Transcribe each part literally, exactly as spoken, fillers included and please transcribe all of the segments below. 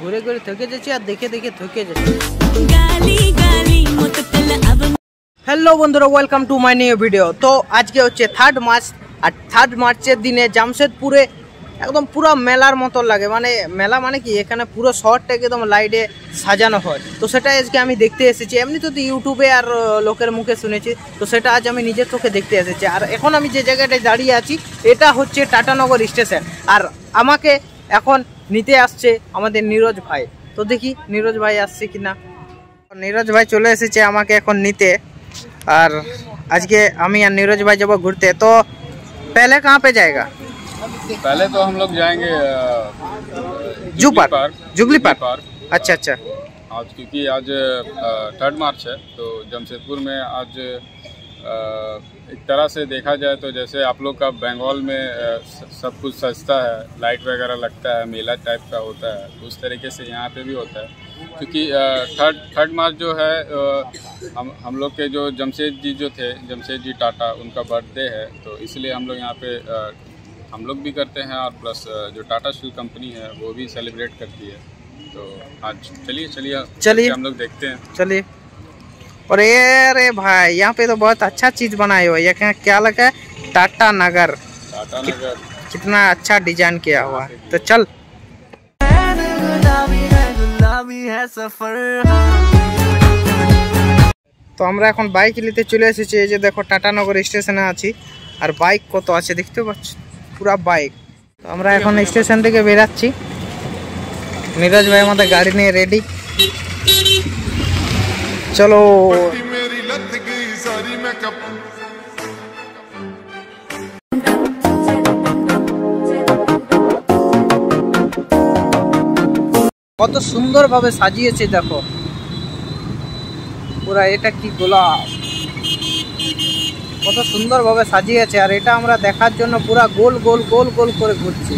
ঘুরে ঘুরে থকে যাচ্ছি আর দেখে দেখে থকে যাচ্ছি। হ্যালো বন্ধুরা, welcome to my new video. তো আজকে হচ্ছে থার্ড মার্চ, আর থার্ড মার্চের দিনে জামশেদপুরে একদম পুরো মেলার মতো লাগে। মানে মেলা মানে কি, এখানে পুরো শহরটাকে একদম লাইটে সাজানো হয়। তো সেটা আজকে আমি দেখতে এসেছি। এমনি তো ইউটিউবে আর লোকের মুখে শুনেছি, তো সেটা আজ আমি নিজের চোখে দেখতে এসেছি। আর এখন আমি যে জায়গাটায় দাঁড়িয়ে আছি এটা হচ্ছে টাটানগর স্টেশন, আর আমাকে এখন নিতে আসছে আমাদের নীরজ ভাই। তো দেখি নীরজ ভাই আসছে কিনা। নীরজ ভাই চলে এসেছে আমাকে এখন নিতে। আর আজকে আমি আর नीरज भाई जब घूरते तो पहले कहाँ पे जाएगा? पहले तो हम लोग जाएंगे जू पार्क, जुगली पार्क। अच्छा अच्छा। आज क्योंकि आज थर्ड मार्च है, तो जमशेदपुर में आज एक तरह से देखा जाए तो जैसे आप लोग का बंगाल में सब कुछ सस्ता है, लाइट वगैरह लगता है, मेला टाइप का होता है, तो उस तरीके से यहाँ पे भी होता है। क्योंकि थर्ड थर्ड मार्च जो है हम हम लोग के जो जमशेद जी जो थे, जमशेद जी टाटा, उनका बर्थडे है, तो इसलिए हम लोग यहाँ पे हम लोग भी करते हैं, और प्लस जो टाटा स्टील कंपनी है वो भी सेलिब्रेट करती है। तो आज चलिए चलिए चलिए हम लोग देखते हैं, चलिए। और ये अरे भाई, यहाँ पे तो बहुत अच्छा चीज़ बनाए हुआ है। ये क्या लगा है? टाटा नगर। टाटा नगर कितना अच्छा डिजाइन किया हुआ है। तो चल। তো আমরা এখন বাইক নিতে চলে এসেছি। এই যে দেখো টাটানগর স্টেশনে আছি, আর বাইক কত আছে দেখতে পাচ্ছ, পুরা বাইক। তো আমরা এখন স্টেশন থেকে বেরাচ্ছি। नीरज भाई আমাদের গাড়ি নিয়ে রেডি, চলো। কত সুন্দর ভাবে সাজিয়েছে দেখো পুরা। এটা কি গোলাপ, কত সুন্দর ভাবে সাজিয়েছে। আর এটা আমরা দেখার জন্য পুরা গোল গোল গোল গোল করে ঘুরছি।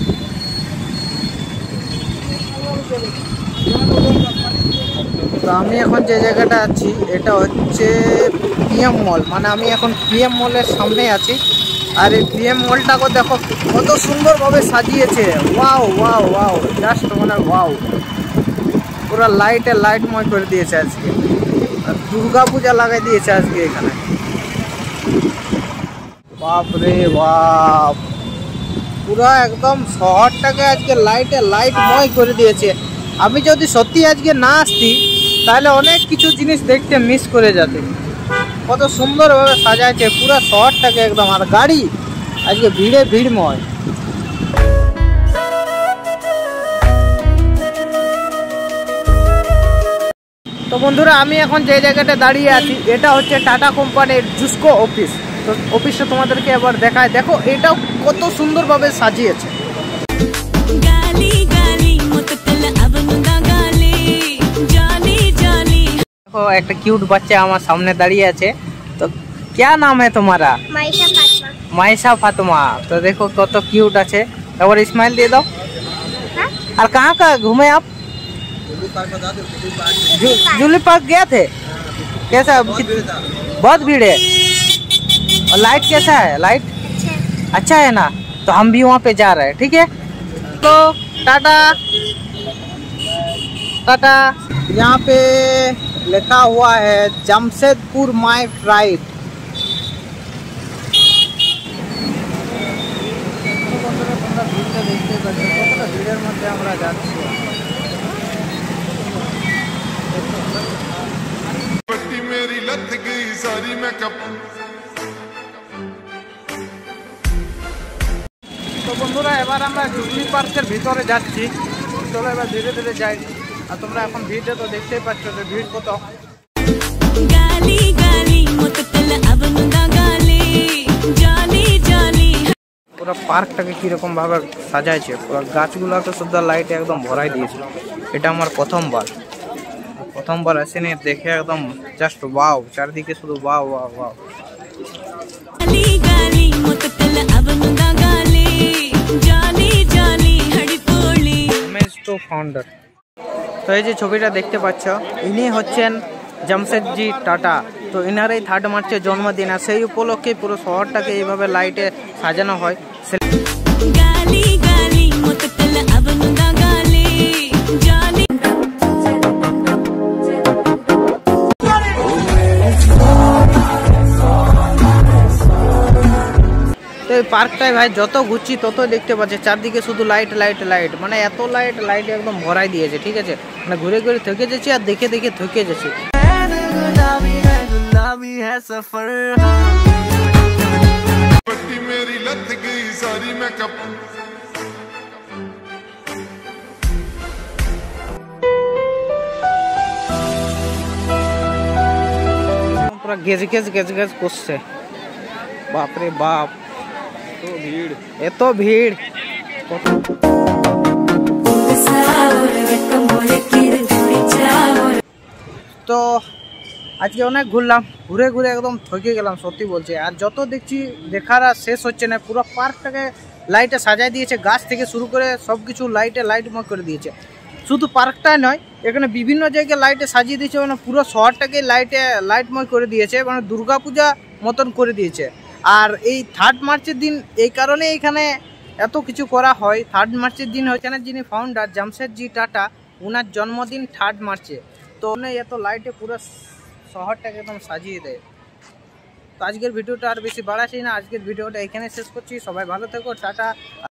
তো আমি এখন যে জায়গাটা আছি এটা হচ্ছে পিএম মল, মানে আমি এখন পিএম মলের সামনে আছি। আর এই পিএম মলটাকে দেখো কত সুন্দরভাবে সাজিয়েছে। ওয়াও ওয়াও ওয়াও, জাস্ট মানে ওয়াও, পুরো লাইটে লাইটময় করে দিয়েছে আজকে। আর দুর্গা পূজা লাগাই দিয়েছে আজকে এখানে। বাপ রে বাপ, পুরো একদম শহরটাকে আজকে লাইটে লাইটময় করে দিয়েছে। আমি যদি সত্যি আজকে না আসতি তাহলে অনেক কিছু জিনিস দেখতে মিস করে যেতে। কত সুন্দরভাবে সাজাইছে পুরো শহরটাকে একদম। আর গাড়ি আজকে ভিড়ে ভিড়ময়। তো বন্ধুরা, আমি এখন যে জায়গাটা দাঁড়িয়ে আছি এটা হচ্ছে টাটা কোম্পানির জুসকো অফিস। তো অফিসটা তোমাদেরকে এবার দেখায়। দেখো এটাও কত সুন্দরভাবে সাজিয়েছে। দেখো একটা কিউট বাচ্চা আমার সামনে দাঁড়িয়ে আছে। তো क्या नाम है तुम्हारा? मायशा फातिमा। मायशा फातिमा। तो देखो कत क्यूट আছে। और स्माइल दे दो। हाँ? और कहाँ का घूमे आप? जूली पार्क गए थे? कैसा? बहुत भीड़ है। और लाइट कैसा है? लाइट अच्छा है ना? तो हम भी वहाँ पे जा रहे हैं, ठीक है? तो टाटा टाटा। यहाँ पे लिखा हुआ है जमशेदपुर माई फ्लाइट। দেখতে পাচ্ছি কতটা ভিড়ের মধ্যে আমরা যাচ্ছি। তো বন্ধুরা, এবার আমরা জুগলি পার্কের ভিতরে যাচ্ছি। চলো এবার ধীরে ধীরে যাই। আর তোমরা এখন ভিড়টা তো দেখতেই পাচ্ছ যে ভিড় কত। পুরো পার্কটাকে কিরকম ভাবে সাজাইছে, পুরো গাছগুলোকে শুদ্ধ লাইট একদম ভরাই দিয়েছে। এটা আমার প্রথমবার প্রথমবার আসেনি, দেখে একদম জাস্ট ওয়াও, চারদিকে শুধু ওয়াও ওয়াও ওয়াও। ফাউন্ডার। তো এই যে ছবিটা দেখতে পাচ্ছ, ইনি হচ্ছেন জামশেদ জি টাটা। তো ইনার এই থার্ড মার্চের জন্মদিন, আর সেই উপলক্ষে পুরো শহরটাকে এইভাবে লাইটে সাজানো হয়। পার্কটায় ভাই যত ঘুরছি তত দেখতে পাচ্ছি চারদিকে শুধু লাইট লাইট লাইট, মানে এত লাইট লাইট একদম ভরাই দিয়েছে। ঠিক আছে, মানে ঘুরে ঘুরে থকে যাচ্ছি আর দেখে দেখে থকে যাচ্ছি। পুরো গেজ গেজ গেজ গেজ করছে, বাপরে বাপ তো ভিড়, এত ভিড়। তো আজকে অনেক ঘুরলাম, ঘুরে ঘুরে একদম থকে গেলাম সত্যি বলছে। আর যত দেখছি দেখার আর শেষ হচ্ছে না, পুরো পার্কটাকে লাইটে সাজাই দিয়েছে, গাছ থেকে শুরু করে সব কিছু লাইটে লাইটময় করে দিয়েছে। শুধু পার্কটাই নয়, এখানে বিভিন্ন জায়গায় লাইটে সাজিয়ে দিয়েছে, মানে পুরো শহরটাকে লাইটে লাইটময় করে দিয়েছে, মানে দুর্গাপূজা মতন করে দিয়েছে। আর এই থার্ড মার্চের দিন এই কারণে এখানে এত কিছু করা হয়। থার্ড মার্চের দিন এখানে যিনি ফাউন্ডার জামশেদজি টাটা, ওনার জন্মদিন থার্ড মার্চে, তো উনি এত লাইটে পুরো শহরটাকে একদম সাজিয়ে দেয়। তো আজকের ভিডিওটা আর বেশি বাড়াচ্ছি না, আজকের ভিডিওটা এখানে শেষ করছি। সবাই ভালো থেকো, টাটা।